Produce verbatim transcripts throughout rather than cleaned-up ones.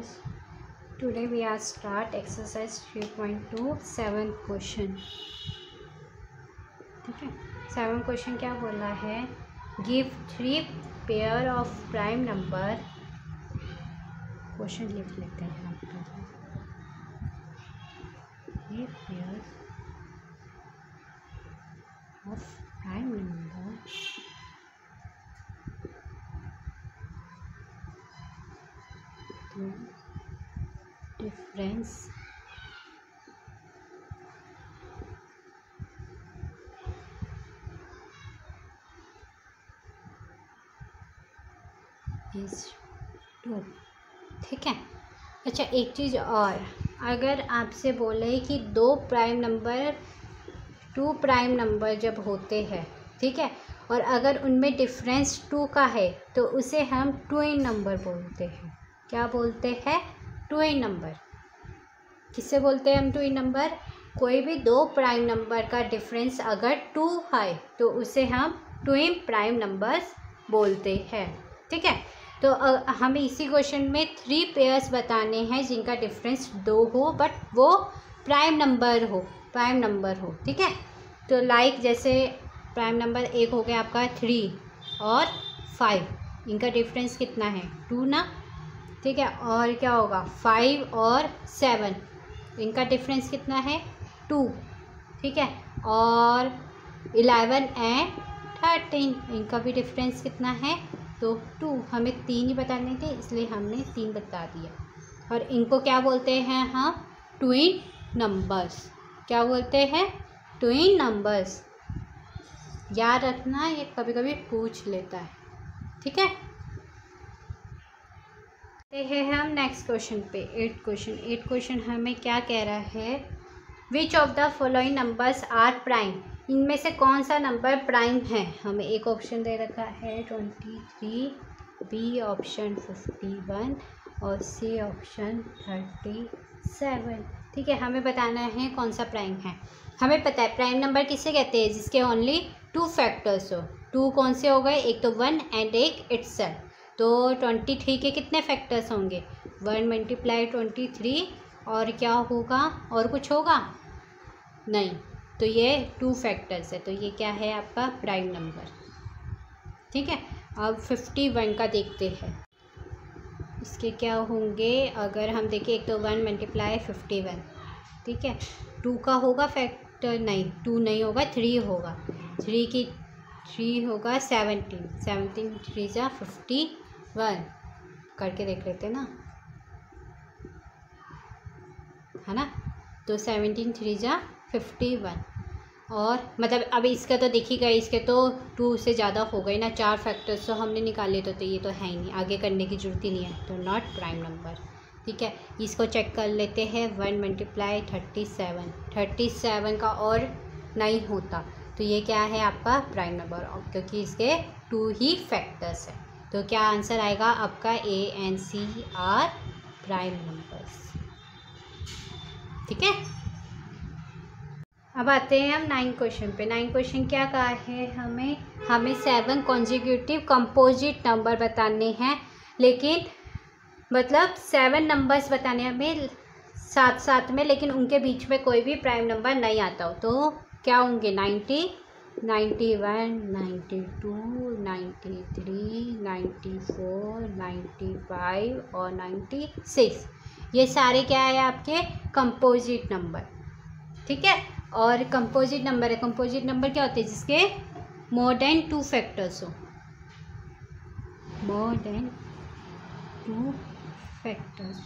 viewers, today we are start exercise three point two seven question. ठीक है, seven question क्या बोला है? Give three pair of prime number. Question लिख लेते हैं यहाँ पर. Three pair of prime number difference is two. ठीक है. अच्छा, एक चीज़ और, अगर आपसे बोले कि दो prime number two prime number जब होते हैं, ठीक है, और अगर उनमें डिफरेंस टू का है तो उसे हम ट्विन नंबर बोलते हैं. क्या बोलते हैं? Twin number. किससे बोलते हैं हम ट्विन नंबर? कोई भी दो प्राइम नंबर का डिफरेंस अगर टू है तो उसे हम ट्विन प्राइम नंबर्स बोलते हैं. ठीक है. तो हमें इसी क्वेश्चन में थ्री पेयर्स बताने हैं जिनका डिफरेंस दो हो बट वो प्राइम नंबर हो प्राइम नंबर हो. ठीक है. तो लाइक जैसे प्राइम नंबर एक हो गया आपका थ्री और फाइव, इनका डिफरेंस कितना है? टू ना. ठीक है. और क्या होगा? फाइव और सेवन, इनका डिफरेंस कितना है? टू. ठीक है. और इलेवन एंड थर्टीन, इनका भी डिफरेंस कितना है? तो टू. हमें तीन ही बताने थे इसलिए हमने तीन बता दिया. और इनको क्या बोलते हैं हम? Twin numbers. क्या बोलते हैं? Twin numbers. याद रखना, ये कभी कभी पूछ लेता है. ठीक है. है हम नेक्स्ट क्वेश्चन पे. एट क्वेश्चन एट क्वेश्चन हमें क्या कह रहा है? Which of the following numbers are prime. इनमें से कौन सा नंबर प्राइम है? हमें एक ऑप्शन दे रखा है twenty three, B option fifty one और सी ऑप्शन थर्टी सेवन. ठीक है. हमें बताना है कौन सा प्राइम है. हमें पता है प्राइम नंबर किसे कहते हैं? जिसके ओनली टू फैक्टर्स हो. टू कौन से हो गए? एक तो वन एंड एक इटसेल्फ. तो ट्वेंटी थ्री के कितने फैक्टर्स होंगे? वन मल्टीप्लाई ट्वेंटी थ्री और क्या होगा? और कुछ होगा? नहीं. तो ये टू फैक्टर्स है, तो ये क्या है आपका? Prime number. ठीक है. अब फिफ्टी वन का देखते हैं. इसके क्या होंगे? अगर हम देखें, एक तो वन मल्टीप्लाई फिफ्टी वन. ठीक है. टू का होगा फैक्टर? नहीं, टू नहीं होगा, थ्री होगा. थ्री की थ्री होगा सेवनटीन. सेवनटीन थ्री जा फिफ्टी वन. करके देख लेते ना, है ना. तो सेवनटीन थ्री जा फिफ्टी वन. और मतलब अब इसका तो देखी गई, इसके तो टू से ज़्यादा हो गई ना. चार फैक्टर्स तो हमने निकाले, तो, तो ये तो है ही नहीं, आगे करने की जरूरत ही नहीं है. तो नॉट प्राइम नंबर. ठीक है. इसको चेक कर लेते हैं. One multiply thirty seven. Thirty seven का और नहीं होता, तो ये क्या है आपका? प्राइम नंबर, क्योंकि इसके टू ही फैक्टर्स है. तो क्या आंसर आएगा आपका? A and C are prime numbers. ठीक है. अब आते हैं हम नाइन क्वेश्चन पे. नाइन क्वेश्चन क्या कहा है हमें? हमें सेवन कॉन्जिक्यूटिव कंपोजिट नंबर बताने हैं, लेकिन मतलब सेवन नंबर्स बताने हैं हमें साथ साथ में, लेकिन उनके बीच में कोई भी प्राइम नंबर नहीं आता हो. तो क्या होंगे? Ninety, ninety one, ninety two, ninety three, ninety four, ninety five और नाइन्टी सिक्स. ये सारे क्या है आपके? Composite number. ठीक है. और कंपोजिट नंबर है. कंपोजिट नंबर क्या होते हैं? जिसके मोर देन टू फैक्टर्स हो. More than two factors.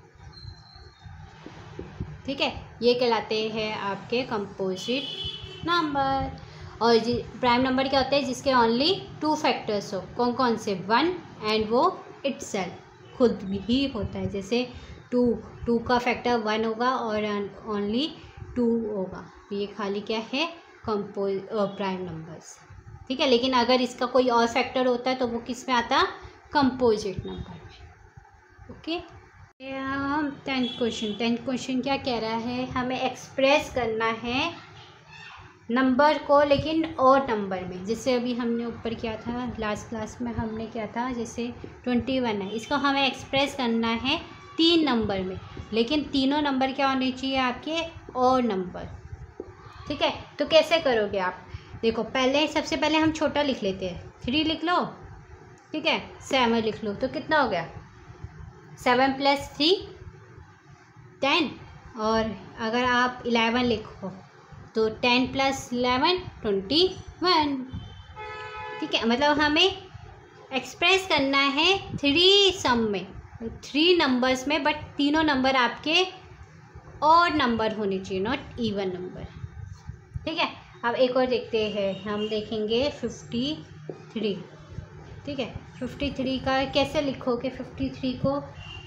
ठीक है. ये कहलाते हैं आपके कंपोजिट नंबर. और प्राइम नंबर क्या होते हैं? जिसके ओनली टू फैक्टर्स हो. कौन कौन से? वन एंड वो इटसेल्फ खुद ही होता है. जैसे टू टू का फैक्टर वन होगा और ओनली टू होगा. ये खाली क्या है? Compose prime numbers. ठीक है. लेकिन अगर इसका कोई और फैक्टर होता है तो वो किस में आता? कंपोजिट नंबर में. ओके. हम टेंथ क्वेश्चन टेंथ क्वेश्चन क्या कह रहा है? हमें एक्सप्रेस करना है नंबर को, लेकिन और नंबर में. जैसे अभी हमने ऊपर किया था लास्ट क्लास में, हमने किया था जैसे ट्वेंटी वन है, इसको हमें एक्सप्रेस करना है तीन नंबर में, लेकिन तीनों नंबर क्या होने चाहिए आपके और नंबर। ठीक है, तो कैसे करोगे आप? देखो पहले सबसे पहले हम छोटा लिख लेते हैं, थ्री लिख लो, ठीक है, सेवन लिख लो, तो कितना हो गया? सेवन प्लस थ्री टेन, और अगर आप इलेवन लिखो तो ten plus eleven twenty one. ठीक है, मतलब हमें एक्सप्रेस करना है थ्री सम में, थ्री नंबर्स में, बट तीनों नंबर आपके और नंबर होने चाहिए, नॉट इवन नंबर। ठीक है, अब एक और देखते हैं, हम देखेंगे फिफ्टी थ्री। ठीक है, फिफ्टी थ्री का कैसे लिखोगे? फिफ्टी थ्री को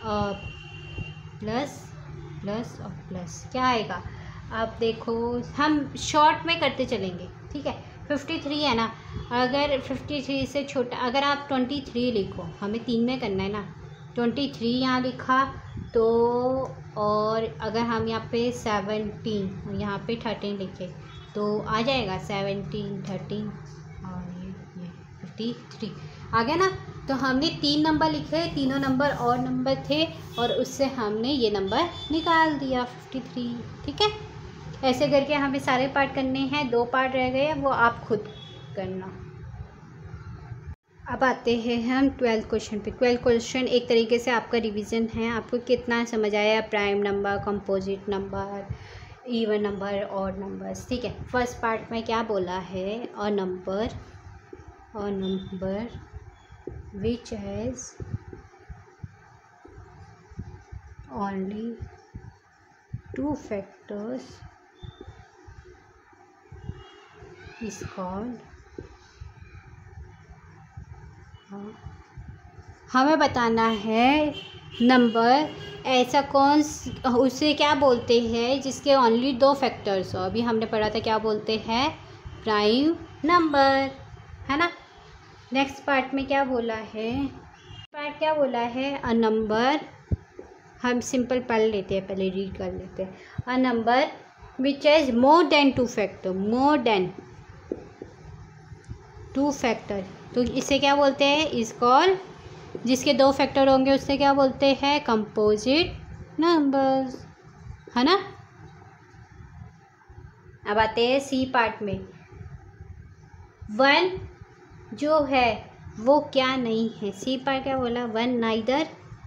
प्लस प्लस और प्लस क्या आएगा? आप देखो, हम शॉर्ट में करते चलेंगे। ठीक है, फिफ्टी थ्री है ना, अगर फिफ्टी थ्री से छोटा, अगर आप ट्वेंटी थ्री लिखो, हमें तीन में करना है ना, ट्वेंटी थ्री यहाँ लिखा तो, और अगर हम यहाँ पे सेवनटीन, यहाँ पे थर्टीन लिखे तो आ जाएगा सेवनटीन थर्टीन और ये ये फिफ्टी थ्री आ गया ना। तो हमने तीन नंबर लिखे, तीनों नंबर और नंबर थे, और उससे हमने ये नंबर निकाल दिया फिफ्टी थ्री। ठीक है, ऐसे करके हमें सारे पार्ट करने हैं, दो पार्ट रह गए, वो आप खुद करना। अब आते हैं हम ट्वेल्थ क्वेश्चन पे। ट्वेल्थ क्वेश्चन एक तरीके से आपका रिवीजन है, आपको कितना समझ आया, prime number, composite number, even number, odd numbers. ठीक है, फर्स्ट पार्ट में क्या बोला है? A number, a number which has only two factors is called, हमें बताना है नंबर ऐसा कौन, उसे क्या बोलते हैं जिसके ओनली दो फैक्टर्स हो। अभी हमने पढ़ा था क्या बोलते हैं? प्राइम नंबर, है ना। नेक्स्ट पार्ट में क्या बोला है? पार्ट क्या बोला है? अ नंबर, हम सिंपल पढ़ लेते हैं, पहले रीड कर लेते हैं। A number which has more than two factor, more than two factor, तो इसे क्या बोलते हैं? इज कॉल्ड, जिसके दो फैक्टर होंगे उससे क्या बोलते हैं? कंपोजिट नंबर्स, है ना। अब आते हैं सी पार्ट में। वन जो है वो क्या नहीं है? सी पार्ट क्या बोला? One neither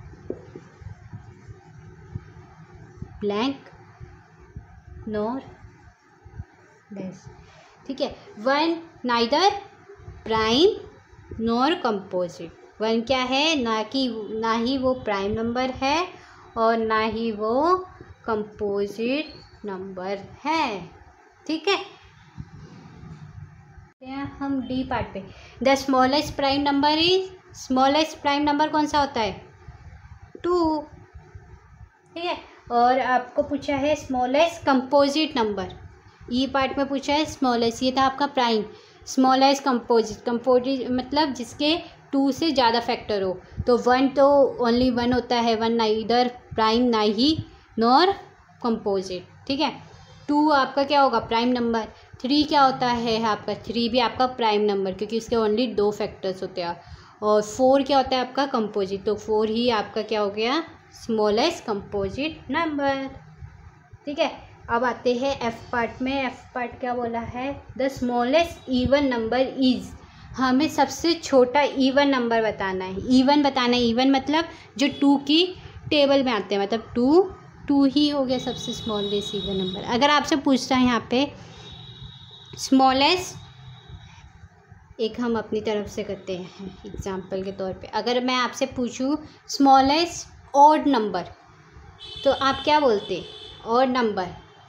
blank nor less. ठीक है, one neither prime nor composite. One क्या है? ना कि ना ही वो प्राइम नंबर है और ना ही वो कंपोजिट नंबर है। ठीक है, हम डी पार्ट पे। The smallest prime number is, smallest prime number कौन सा होता है? टू। ठीक है, और आपको पूछा है smallest composite number, E part में पूछा है स्मॉलेस्ट, ये था आपका प्राइम। स्मॉलेस्ट कंपोजिट, कंपोजिट मतलब जिसके टू से ज़्यादा फैक्टर हो, तो वन तो ओनली वन होता है, वन ना इधर प्राइम ना ही नॉर कंपोजिट। ठीक है, टू आपका क्या होगा? Prime number. थ्री क्या होता है आपका? थ्री भी आपका प्राइम नंबर, क्योंकि उसके ओनली दो फैक्टर्स होते हैं। और फोर क्या होता है आपका? कंपोजिट, तो फोर ही आपका क्या हो गया? Smallest composite number. ठीक है, अब आते हैं एफ पार्ट में। एफ पार्ट क्या बोला है? The smallest even number is, हमें सबसे छोटा इवन नंबर बताना है। इवन बताना है, इवन मतलब जो टू की टेबल में आते हैं, मतलब टू टू ही हो गया सबसे स्मॉलेस्ट इवन नंबर। अगर आपसे पूछता है यहाँ पे स्मॉलेस्ट, एक हम अपनी तरफ से करते हैं एग्जाम्पल के तौर पे, अगर मैं आपसे पूछूं स्मॉलेस्ट ऑड नंबर, तो आप क्या बोलते? Odd number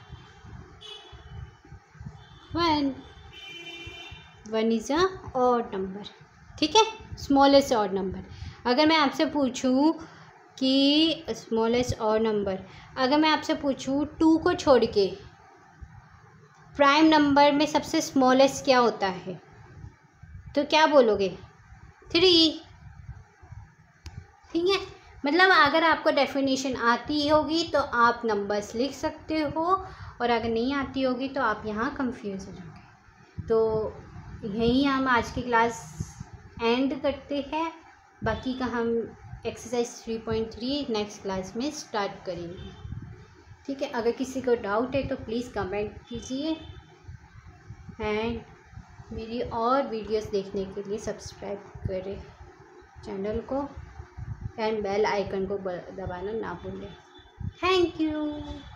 one, one is a odd number. ठीक है, स्मॉलेस्ट ऑड नंबर। अगर मैं आपसे पूछूं कि स्मॉलेस्ट ऑड नंबर, अगर मैं आपसे पूछूं टू को छोड़ के प्राइम नंबर में सबसे स्मॉलेस्ट क्या होता है, तो क्या बोलोगे? थ्री। ठीक है, मतलब अगर आपको डेफिनेशन आती होगी तो आप नंबर्स लिख सकते हो, और अगर नहीं आती होगी तो आप यहाँ कंफ्यूज हो जाओगे। तो यहीं हम आज की क्लास एंड करते हैं, बाकी का हम exercise three point three next class में स्टार्ट करेंगे। ठीक है, अगर किसी को डाउट है तो प्लीज़ कमेंट कीजिए एंड मेरी और वीडियोस देखने के लिए सब्सक्राइब करें चैनल को एंड बेल आइकन को दबाना ना भूलें। Thank you.